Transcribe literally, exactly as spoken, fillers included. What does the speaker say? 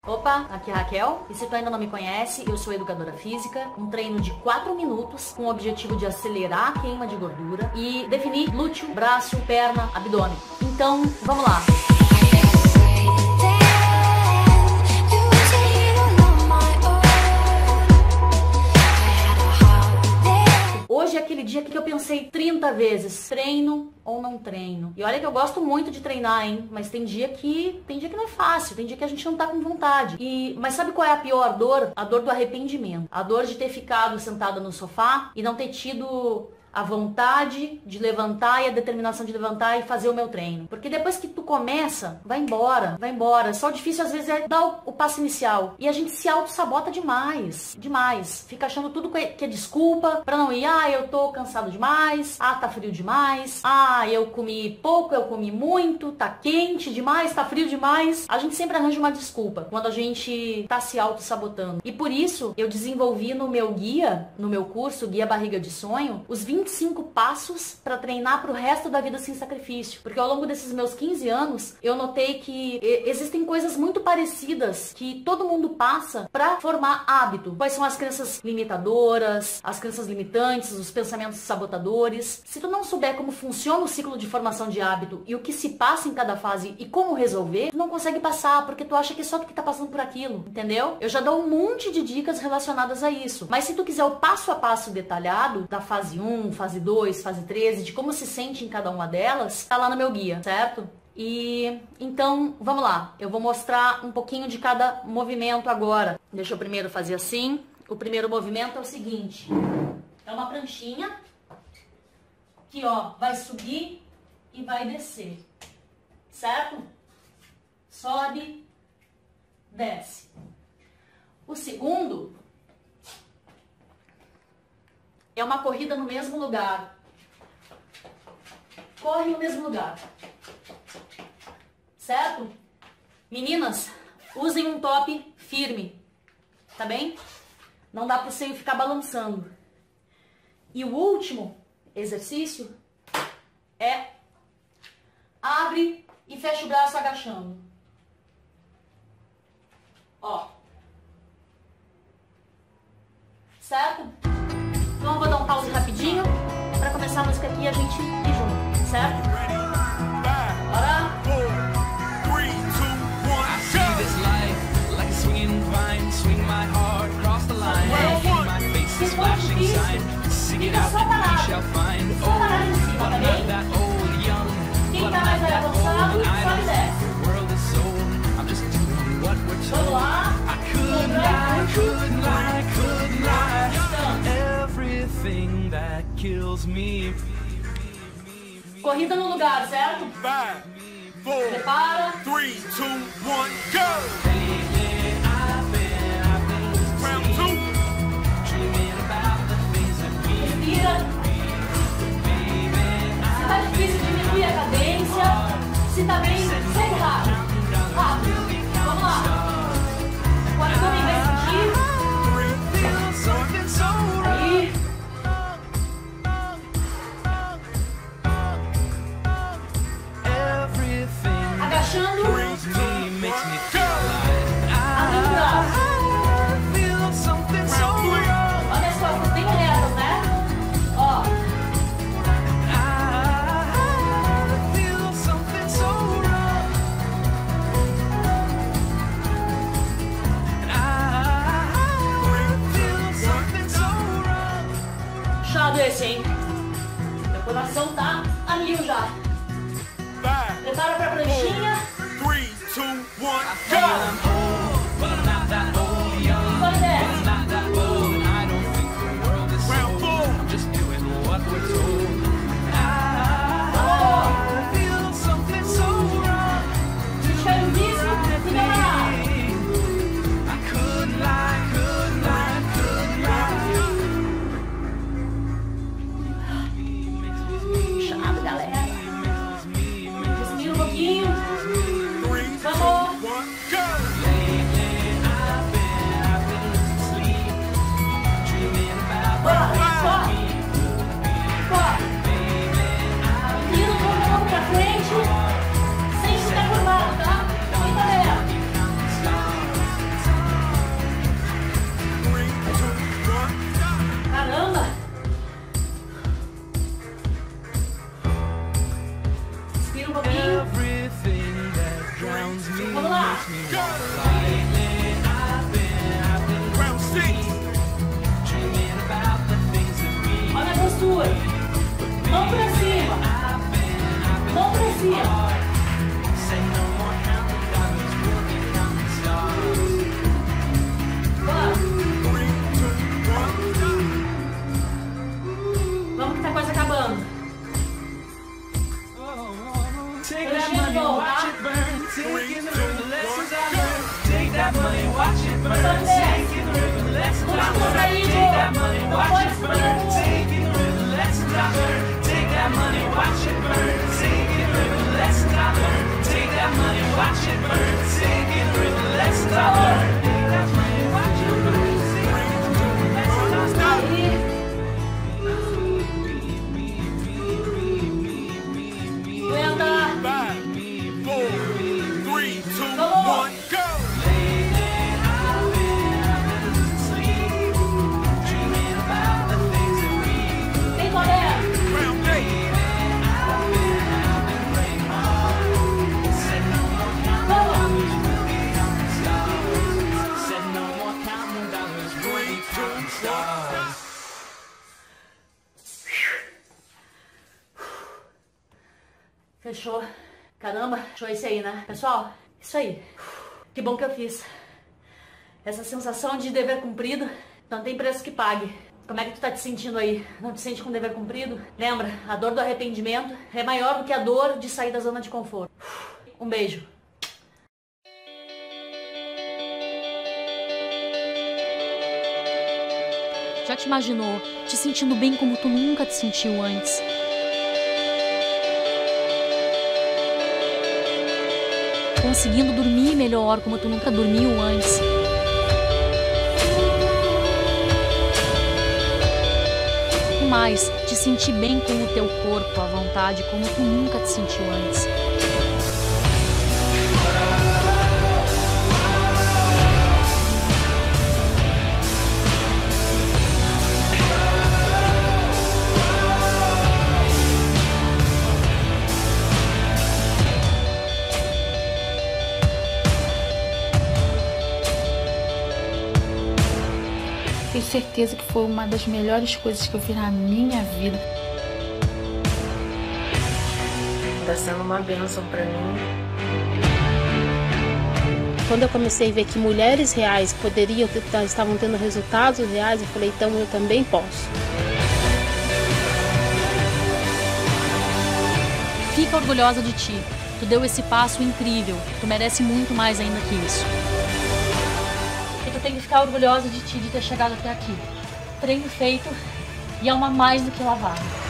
Opa, aqui é a Raquel, e se tu ainda não me conhece, eu sou educadora física, um treino de quatro minutos com o objetivo de acelerar a queima de gordura e definir glúteo, braço, perna, abdômen. Então, vamos lá! Hoje é aquele dia que eu pensei trinta vezes, treino ou não treino. E olha que eu gosto muito de treinar, hein? Mas tem dia que tem dia que não é fácil, tem dia que a gente não tá com vontade. E mas sabe qual é a pior dor? A dor do arrependimento. A dor de ter ficado sentada no sofá e não ter tido a vontade de levantar e a determinação de levantar e fazer o meu treino. Porque depois que tu começa, vai embora, vai embora. Só o difícil às vezes é dar o, o passo inicial. E a gente se auto-sabota demais, demais. Fica achando tudo que é, que é desculpa pra não ir. Ah, eu tô cansado demais. Ah, tá frio demais. Ah, eu comi pouco, eu comi muito. Tá quente demais, tá frio demais. A gente sempre arranja uma desculpa quando a gente tá se auto-sabotando. E por isso, eu desenvolvi no meu guia, no meu curso, Guia Barriga de Sonho, os vinte e cinco passos para treinar pro resto da vida sem sacrifício. Porque ao longo desses meus quinze anos, eu notei que existem coisas muito parecidas que todo mundo passa para formar hábito. Quais são as crenças limitadoras, as crenças limitantes, os pensamentos sabotadores. Se tu não souber como funciona o ciclo de formação de hábito e o que se passa em cada fase e como resolver, tu não consegue passar, porque tu acha que é só tu que tá passando por aquilo, entendeu? Eu já dou um monte de dicas relacionadas a isso. Mas se tu quiser o passo a passo detalhado da fase um, fase dois, fase treze, de como se sente em cada uma delas, tá lá no meu guia, certo? E então, vamos lá. Eu vou mostrar um pouquinho de cada movimento agora. Deixa eu primeiro fazer assim. O primeiro movimento é o seguinte. É uma pranchinha que, ó, vai subir e vai descer. Certo? Sobe, desce. O segundo é uma corrida no mesmo lugar. Corre no mesmo lugar. Certo? Meninas, usem um top firme. Tá bem? Não dá pro seio ficar balançando. E o último exercício é abre e fecha o braço agachando. Ó. Certo? Então eu vou dar um pause rapidinho pra começar a música aqui e a gente ir junto, certo? Bora! Se for difícil, fica só parado. Só parado em cima, tá bem? Quem tá mais avançado, sobe e desce. Vamos lá. Corrida no lugar, certo? Prepara. três, dois, um, go! Round two. Respira. Se tá difícil, diminui a cadência. Se tá bem, segue rápido. Rápido. Vamos lá. O abdômen vai sentir. Aí. Agachando. Abrindo o braço. Olha as costas bem retas, né? Ó. Puxado esse, hein? Meu coração tá a mil já. Prepara pra pranchinha. três, dois, um, go! Sobe e desce. Round four. Desespero físico, se melhorar. Puxado, galera. Respira um pouquinho. Vamos. Fechou. Caramba, show esse aí, né? Pessoal, isso aí. Que bom que eu fiz. Essa sensação de dever cumprido não tem preço que pague. Como é que tu tá te sentindo aí? Não te sente com dever cumprido? Lembra, a dor do arrependimento é maior do que a dor de sair da zona de conforto. Um beijo. Já te imaginou te sentindo bem como tu nunca te sentiu antes? Conseguindo dormir melhor como tu nunca dormiu antes? E mais, te sentir bem com o teu corpo, à vontade, como tu nunca te sentiu antes? Tenho certeza que foi uma das melhores coisas que eu fiz na minha vida. Tá sendo uma bênção pra mim. Quando eu comecei a ver que mulheres reais poderiam ter, estavam tendo resultados reais, eu falei, então eu também posso. Fica orgulhosa de ti. Tu deu esse passo incrível. Tu merece muito mais ainda que isso. E tu tem que ficar orgulhosa de ti, de ter chegado até aqui. Treino feito e alma mais do que lavada.